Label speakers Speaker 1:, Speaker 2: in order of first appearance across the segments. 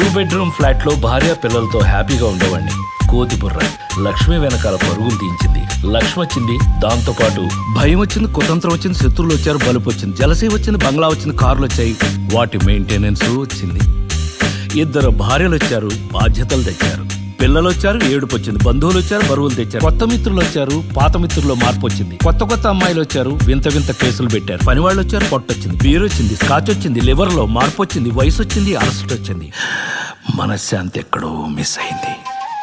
Speaker 1: 2 bedroom flat లో భార్య పిల్లలతో హ్యాపీగా ఉండేవాడిని. కోతి బుర్ర లక్ష్మి వెనకాల పరుగులు తీయించింది. లక్ష్మి వచ్చింది, దాంతో పాటు భయం వచ్చింది, కుతంత్రం వచ్చింది, శత్రువులు వచ్చారు, బలుపు వచ్చింది, జలసీ వచ్చింది, బంగ్లా వచ్చింది, కార్లు వచ్చాయి, వాటి మెయింటెనెన్స్ వచ్చింది. 2 భార్యలు వచ్చారు, బాధ్యతలు తెచ్చారు. పిల్లలు వచ్చారు, ఏడుపు వచ్చింది, బంధువులు వచ్చారు, బరువులు తెచ్చారు, కొత్త మిత్రులు వచ్చారు, పాత మిత్రుల్లో మార్పు వచ్చింది, కొత్త అమ్మాయిలు వచ్చారు, వింత వింత కేసులు పెట్టారు, పనివాళ్ళు వచ్చారు, పొట్టొచ్చింది, బీర్ వచ్చింది, స్కాచ్ వచ్చింది, లివర్ లో మార్పు వచ్చింది, వయసు వచ్చింది, అలసట వచ్చింది, మనశ్శాంతి ఎక్కడో మిస్ అయింది.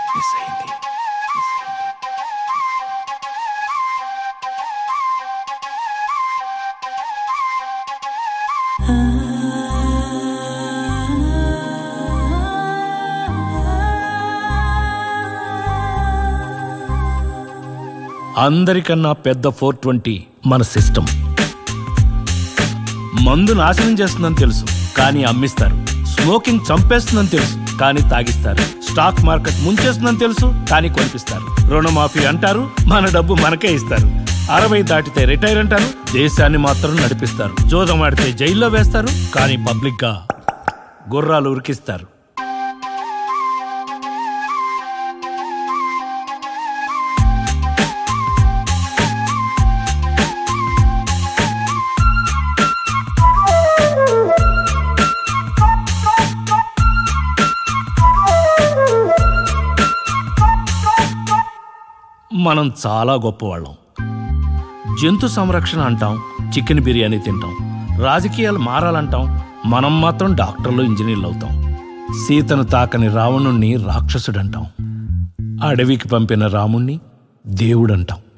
Speaker 1: అందరికన్నా పెద్ద 420 మన సిస్టమ్. మందు నాశనం చేస్తుందని తెలుసు, కానీ అమ్మిస్తారు. స్మోకింగ్ చంపేస్తుందని తెలుసు, కానీ తాగిస్తారు. స్టాక్ మార్కెట్ ముంచేస్తుందని తెలుసు, కానీ కొనిపిస్తారు. రుణమాఫీ అంటారు, మన డబ్బు మనకే ఇస్తారు. 60 దాటితే రిటైర్ అంటారు, దేశాన్ని మాత్రం నడిపిస్తారు. జోదం ఆడితే జైల్లో వేస్తారు, కానీ పబ్లిక్ గా గుర్రాలు ఉరికిస్తారు. మనం చాలా గొప్పవాళ్ళం. జంతు సంరక్షణ అంటాం, చికెన్ బిర్యానీ తింటాం, రాజకీయాలు మారాలంటాం, మనం మాత్రం డాక్టర్లు, ఇంజనీర్లు అవుతాం. సీతను తాకని రావణుణ్ణి రాక్షసుడంటాం, అడవికి పంపిన రాముణ్ణి దేవుడంటాం.